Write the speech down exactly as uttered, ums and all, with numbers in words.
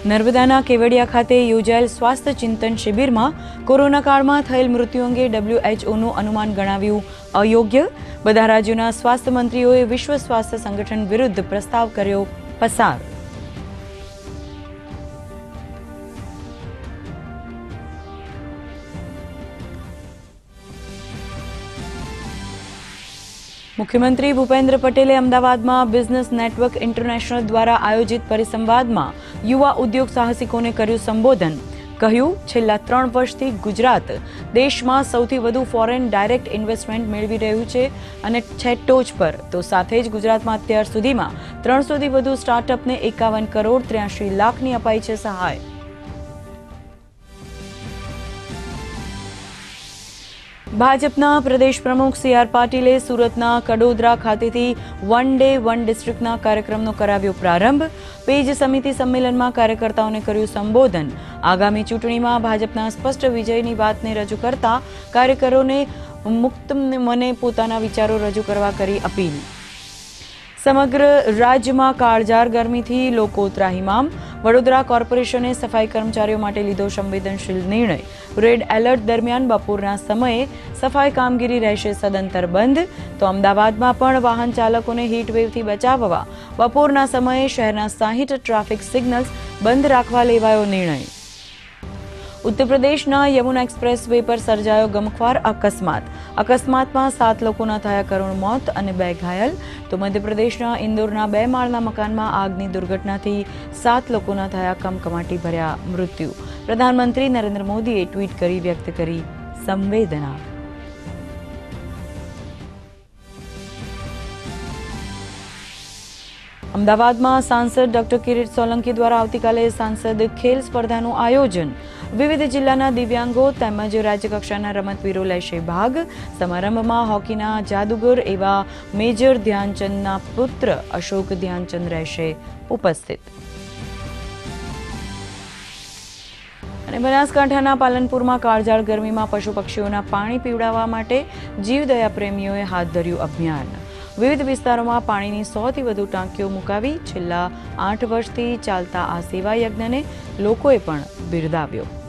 નર્મદાના કેવડિયા ખાતે યોજાયેલ સ્વાસ્થ્ય ચિંતન શિબિરમાં કોરોના કાળમાં થયેલ મૃત્યુ અંગે ડબલ્યુએચઓનું અનુમાન ગણાવ્યું અયોગ્ય. બધા રાજ્યોના સ્વાસ્થ્ય મંત્રીઓએ વિશ્વ સ્વાસ્થ્ય સંગઠન વિરુદ્ધ પ્રસ્તાવ કર્યો પસાર. મુખ્યમંત્રી ભૂપેન્દ્ર પટેલે અમદાવાદમાં બિઝનેસ નેટવર્ક ઇન્ટરનેશનલ દ્વારા આયોજિત પરિસંવાદમાં યુવા ઉદ્યોગ સાહસિકોને કર્યું સંબોધન. કહ્યું, છેલ્લા ત્રણ વર્ષથી ગુજરાત દેશમાં સૌથી વધુ ફોરેન ડાયરેક્ટ ઇન્વેસ્ટમેન્ટ મેળવી રહ્યું છે અને છે ટોચ પર. તો સાથે જ ગુજરાતમાં અત્યાર સુધીમાં ત્રણસોથી વધુ સ્ટાર્ટઅપને એકાવન કરોડ ત્ર્યાસી લાખની અપાઈ છે સહાય. ભાજપના પ્રદેશ પ્રમુખ સી આર પાટીલે સુરતના કડોદરા ખાતેથી વન ડે વન ડિસ્ટ્રિક્ટના કાર્યક્રમનો કરાવ્યો પ્રારંભ. પેજ સમિતિ સંમેલનમાં કાર્યકર્તાઓને કર્યું સંબોધન. આગામી ચૂંટણીમાં ભાજપના સ્પષ્ટ વિજયની વાતને રજૂ કરતા કાર્યકરોને મુક્ત મને પોતાના વિચારો રજૂ કરવા કરી અપીલ. સમગ્ર રાજ્યમાં કાળઝાળ ગરમીથી લોકો ત્રાહિમામ. વડોદરા કોર્પોરેશને સફાઈ કર્મચારીઓ માટે લીધો સંવેદનશીલ નિર્ણય. રેડ એલર્ટ દરમિયાન બપોરના સમયે સફાઈ કામગીરી રહેશે સદંતર બંધ. તો અમદાવાદમાં પણ વાહન ચાલકોને હીટવેવથી બચાવવા બપોરના સમયે શહેરના સાહીઠ ટ્રાફિક સિગ્નલ્સ બંધ રાખવા લેવાયો નિર્ણય. ઉત્તર પ્રદેશના યમુના એક્સપ્રેસ વે પર સર્જાયો ગમખ્વાર અકસ્માત. અકસ્માતમાં સાત લોકોના થયા કરુણ મોત અને બે ઘાયલ. તો મધ્યપ્રદેશના ઇન્દોરના બે માળના મકાનમાં આગની દુર્ઘટનાથી સાત લોકોના થયા કમકમાટી ભર્યા મૃત્યુ. પ્રધાનમંત્રી નરેન્દ્ર મોદીએ ટ્વીટ કરી વ્યક્ત કરી સંવેદના. અમદાવાદમાં સાંસદ ડોક્ટર કિરીટ સોલંકી દ્વારા આવતીકાલે સાંસદ ખેલ સ્પર્ધાનું આયોજન. વિવિધ જિલ્લાના દિવ્યાંગો તેમજ રાજ્યકક્ષાના રમતવીરો લેશે ભાગ. સમારંભમાં હોકીના જાદુગર એવા મેજર ધ્યાનચંદના પુત્ર અશોક ધ્યાનચંદ રહેશે ઉપસ્થિત. અને બનાસકાંઠાના પાલનપુરમાં કાળઝાળ ગરમીમાં પશુ પક્ષીઓના પાણી પીવડાવવા માટે જીવદયા પ્રેમીઓએ હાથ ધર્યું અભિયાન. વિવિધ વિસ્તારોમાં પાણીની સોથી વધુ ટાંકીઓ મુકાવી. છેલ્લા આઠ વર્ષથી ચાલતા આ સેવા યજ્ઞને લોકોએ પણ બિરદાવ્યો.